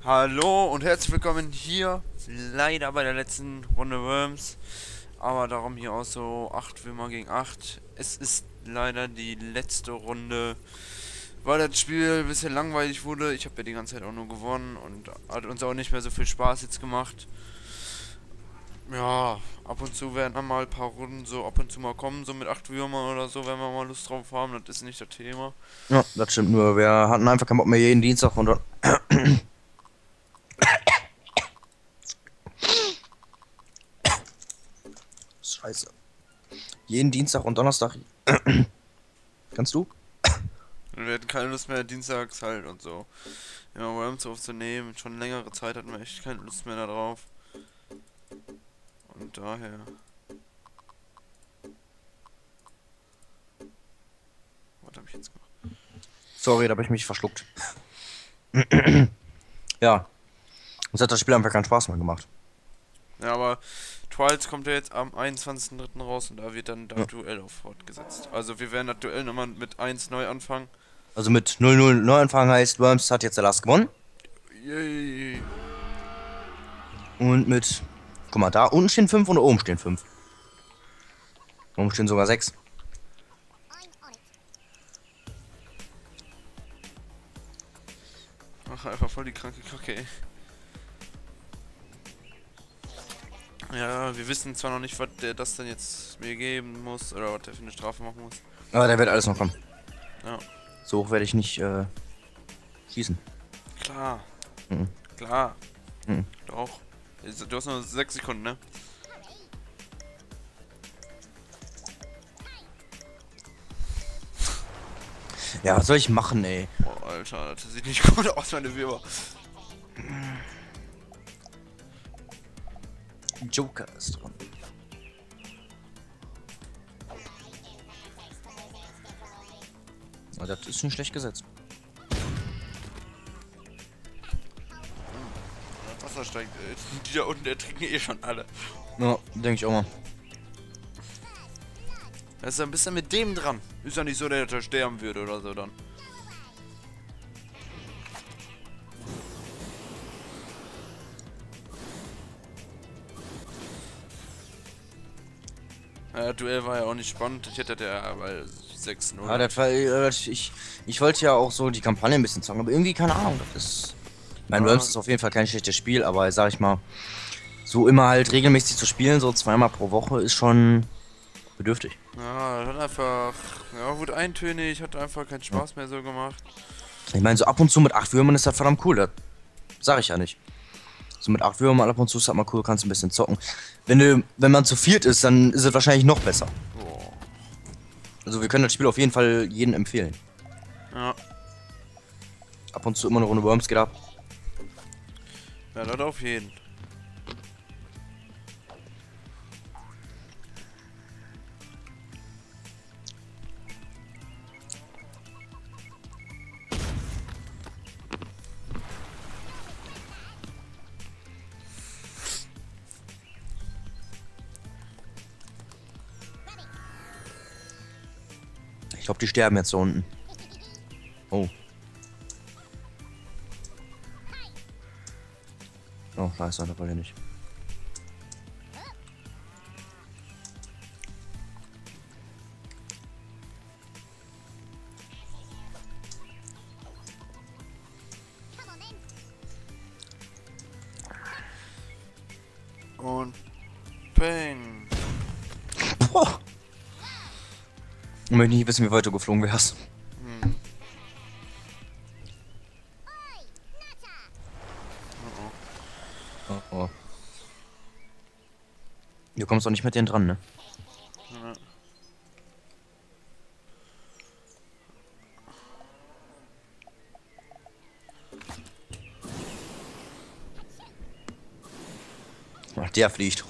Hallo und herzlich willkommen hier, leider bei der letzten Runde Worms, aber darum hier auch so 8 Würmer gegen 8. Es ist leider die letzte Runde, weil das Spiel ein bisschen langweilig wurde. Ich habe ja die ganze Zeit auch nur gewonnen und hat uns auch nicht mehr so viel Spaß jetzt gemacht. Ja, ab und zu werden dann mal ein paar Runden so ab und zu mal kommen, so mit 8 Würmern oder so, wenn wir mal Lust drauf haben. Das ist nicht das Thema. Ja, das stimmt nur. Wir hatten einfach keinen Bock mehr jeden Dienstag und dann. Scheiße. Jeden Dienstag und Donnerstag. Kannst du? Wir hatten keine Lust mehr, dienstags halt und so. Ja, Worms aufzunehmen. Schon längere Zeit hatten wir echt keine Lust mehr darauf. Und daher. Was habe ich jetzt gemacht? Sorry, da habe ich mich verschluckt. Ja. Uns hat das Spiel einfach keinen Spaß mehr gemacht. Ja, aber Trials kommt ja jetzt am 21.03. raus und da wird dann das Ja. Duell auf fortgesetzt. Also wir werden das Duell nochmal mit 1 neu anfangen. Also mit 0-0 Neuanfang heißt, Worms hat jetzt der Last gewonnen. Yay. Und mit. Guck mal, da unten stehen 5 und oben stehen 5. Oben stehen sogar 6. Ach, einfach voll die kranke Kacke, ey. Ja, wir wissen zwar noch nicht, was der das denn jetzt mir geben muss oder was der für eine Strafe machen muss. Aber der wird alles noch kommen. Ja, So hoch werde ich nicht schießen. klar, Mhm. klar, Mhm. doch. Du hast nur 6 Sekunden, ne? Ja, was soll ich machen, ey? Boah, Alter, das sieht nicht gut aus, meine Würmer. Joker ist dran. Oh, das ist nicht schlecht gesetzt. Wasser steigt, die da unten ertrinken eh schon alle. Ja, denke ich auch mal. Das ist ein bisschen mit dem dran. Ist ja nicht so, dass er sterben würde oder so dann. Ja, Duell war ja auch nicht spannend. Ich hätte ja bei 6-0. Ja, das war, ich wollte ja auch so die Kampagne ein bisschen zocken, aber irgendwie keine Ahnung. Das ist. Mein Ja. Worms ist auf jeden Fall kein schlechtes Spiel, aber sag ich mal, so immer halt regelmäßig zu spielen, so zweimal pro Woche, ist schon bedürftig. Ja, das hat einfach. Ja, wurde eintönig, hat einfach keinen Ja. Spaß mehr so gemacht. Ich meine, so ab und zu mit 8 Würmern ist das verdammt cool, das sag ich ja nicht. So mit 8 Würmern ab und zu ist das mal cool, kannst du ein bisschen zocken. Wenn man zu viert ist, dann ist es wahrscheinlich noch besser. Boah. Also wir können das Spiel auf jeden Fall jedem empfehlen. Ja, Ab und zu immer eine Runde Worms geht ab. ja, das auf jeden. Ich glaube, die sterben jetzt da unten. Oh. Oh, scheiße, das wollte ich nicht. Und Bang. Boah. Ich möchte nicht wissen, wie weit du geflogen wärst. Hm. Oh, Oh, oh. Du kommst doch nicht mit denen dran, ne? oh. Ja. Ach, der fliegt.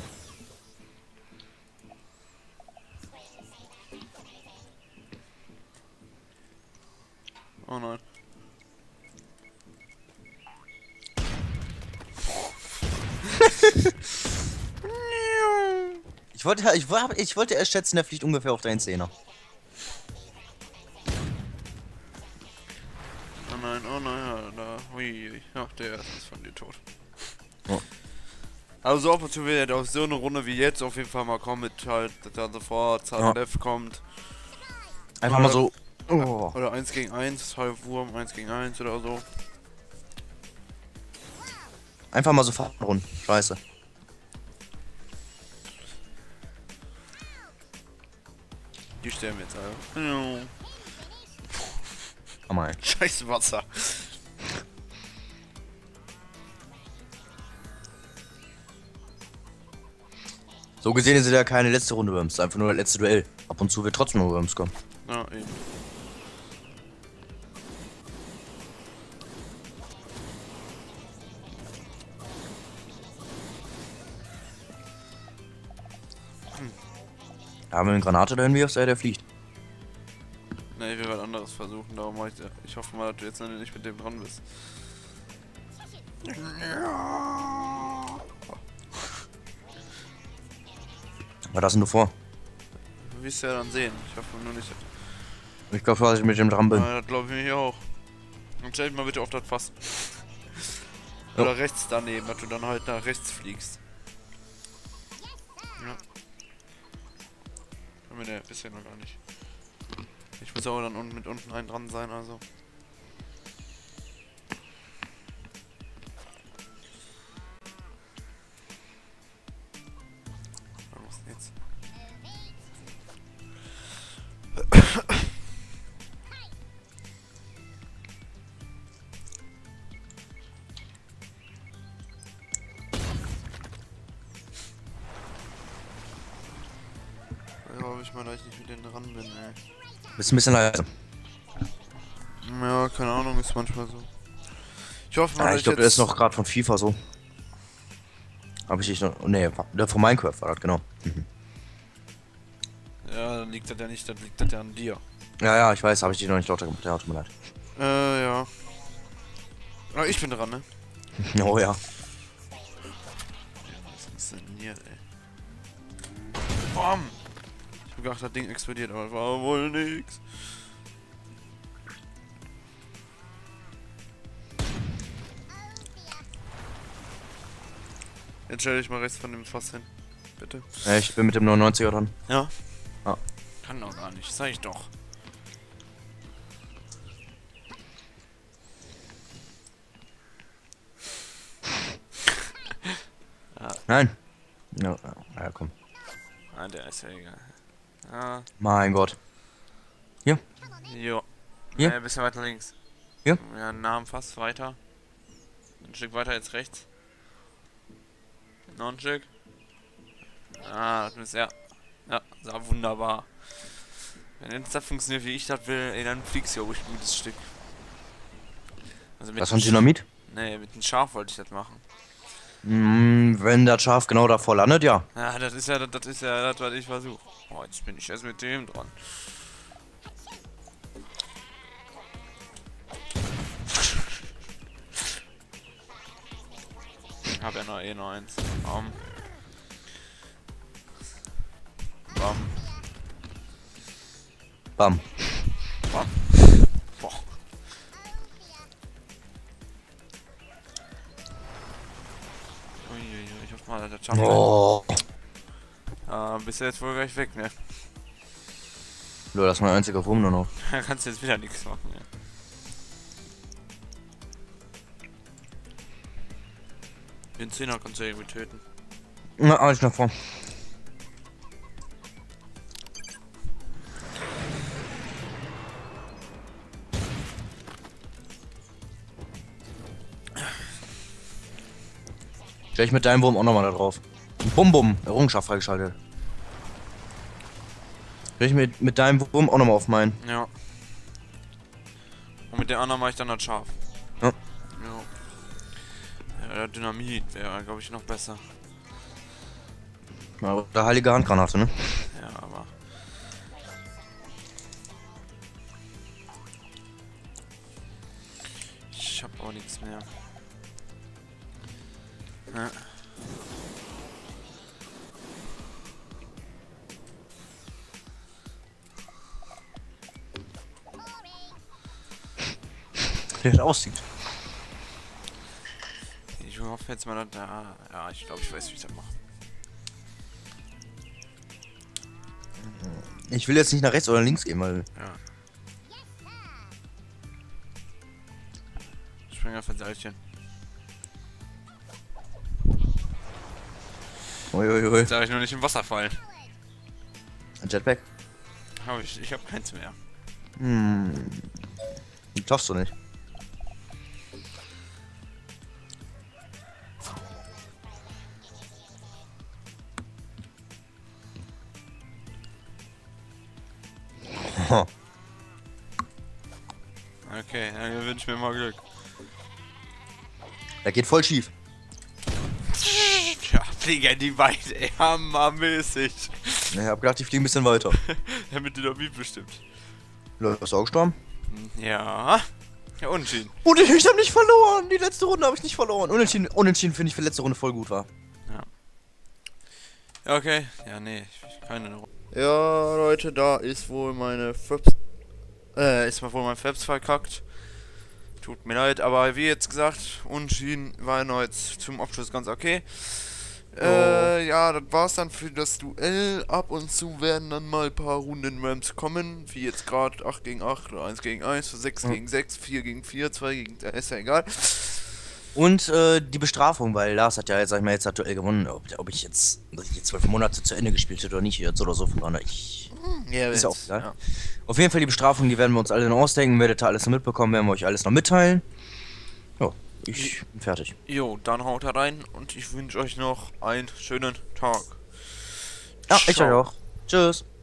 Oh nein. Ich wollte erst schätzen, der fliegt ungefähr auf deinen Zehner. Oh nein. oh nein, da, ui, ja, der ist von dir tot. Ja. Also ab und zu wird aus so eine Runde wie jetzt auf jeden Fall mal kommen mit halt, dass dann sofort Zahnlef kommt. Einfach mal so. Oh. Oder 1 gegen 1, Halbwurm, 1 gegen 1 oder so. Einfach mal so fahren. Scheiße. Die sterben jetzt alle. Komm mal. Scheiß Wasser. So gesehen ist es ja keine letzte Runde Worms, einfach nur das letzte Duell. Ab und zu wird trotzdem nur Worms kommen. Ja, eben. Da haben wir eine Granate dahin, wie aus der fliegt. Ne, ich will was anderes versuchen, darum mach ich hoffe mal, dass du jetzt noch nicht mit dem dran bist. Was hast denn du vor? Du wirst ja dann sehen. Ich hoffe nur nicht. Ich glaube, dass ich mit dem dran bin. Ja, das glaube ich mir auch. Und stell dich mal bitte auf das Fass. Jo. Oder rechts daneben, dass du dann halt nach rechts fliegst. Ja. Haben wir bisher noch gar nicht. Ich muss auch dann mit unten einen dran sein, also. Was denn jetzt? Ja, hoffe ich mal, dass ich nicht mit denen dran bin, ey. Bist ein bisschen leise. Ja, keine Ahnung, ist manchmal so. Ich hoffe mal, Ja, dass ich glaube, der ist noch gerade von FIFA so. Hab ich dich noch. Ne, der von Minecraft war das, genau. Mhm. Ja, dann liegt das ja nicht, dann liegt das ja an dir. Ja, ich weiß, habe ich dich noch nicht lauter gemacht. Ja, tut mir leid. Ja. Ah, ich bin dran, ne? Oh ja. Was funktioniert, ey. Bam! Ich hab gedacht, das Ding explodiert, aber war wohl nix. Jetzt stell dich mal rechts von dem Fass hin. Bitte. Ich bin mit dem 99er dran. Ja? Ja. Kann doch gar nicht, sag ich doch. Nein. Ja, komm. Ah, der ist ja egal. Ah, Mein Gott. jo. Hier? Bisschen weiter links. Hier? Ja, nah am Fass, weiter. Ein Stück weiter jetzt rechts. Noch ein Stück. Ah, das ist ja. Ja, sah wunderbar. Wenn jetzt das funktioniert, wie ich das will, ey, dann fliegst du ja ruhig ein gutes Stück. Also mit Was von Dynamit? Nee, mit dem Schaf wollte ich das machen. Wenn das Schaf genau davor landet, ja. Ja, das ist ja das, was ich versuche. Oh, jetzt bin ich erst mit dem dran. Ich hab ja noch noch eins. Bam. Bam. Bam. Bam. Boah. Uiuiui, ich hoffe mal, das schafft er. Oh. Bist du jetzt wohl gleich weg, ne? Nur, das ist mein einziger Wurm nur noch. Da kannst du jetzt wieder nichts machen, ja. Den 10er kannst du irgendwie töten. Na, alles nach vorn. Stell ich mit deinem Wurm auch nochmal da drauf. Bum Bum, Errungenschaft freigeschaltet. Stell ich mit deinem Wurm auch nochmal auf meinen. Ja. Und mit der anderen mache ich dann das Schaf. Ja. Ja, der Dynamit wäre, glaube ich, noch besser. Oder heilige Handgranate, ne? Ja, aber. Ich hab auch nichts mehr. Ja. wie das aussieht. Ich hoffe jetzt mal, da. Ja, ich glaube, ich weiß, wie ich das mache. Ich will jetzt nicht nach rechts oder links gehen, weil... Ja. Spring auf ein Seilchen. Uiuiui. Jetzt darf ich nur nicht im Wasser fallen. Ein Jetpack? Hab ich. Ich habe keins mehr. Schaffst du nicht. Okay, dann wünsche ich mir mal Glück. Der geht voll schief. Ja, Digga, die beiden, ey, hammermäßig. Ich hab gedacht, die fliegen ein bisschen weiter. Ja, mit Dynamit bestimmt. Leute, bist du auch gestorben? Ja. Ja, unentschieden. Und ich hab nicht verloren! Die letzte Runde habe ich nicht verloren. Unentschieden finde ich für letzte Runde voll gut war. Ja, okay. Ja, nee, keine Runde. Ja, Leute, da ist wohl meine Ist mal wohl mein Fabs verkackt. Tut mir leid, aber wie jetzt gesagt, unentschieden war noch jetzt zum Abschluss ganz okay. Ja, das war's dann für das Duell. Ab und zu werden dann mal ein paar Runden Rams kommen, wie jetzt gerade 8 gegen 8 oder 1 gegen 1, 6 gegen 6, 4 gegen 4, 2 gegen, ist ja egal. Und die Bestrafung, weil Lars hat ja jetzt, sag ich mal, jetzt aktuell gewonnen. Ob ich jetzt 12 Monate zu Ende gespielt hätte oder nicht, jetzt oder so, von daher, Ja, ist ja auch jetzt, egal. ja. Auf jeden Fall die Bestrafung, die werden wir uns alle noch ausdenken, werdet ihr alles noch mitbekommen, werden wir euch alles noch mitteilen. Ja, ich bin fertig. Jo, dann haut rein und ich wünsche euch noch einen schönen Tag. Ja, ich euch Ciao. auch. Tschüss.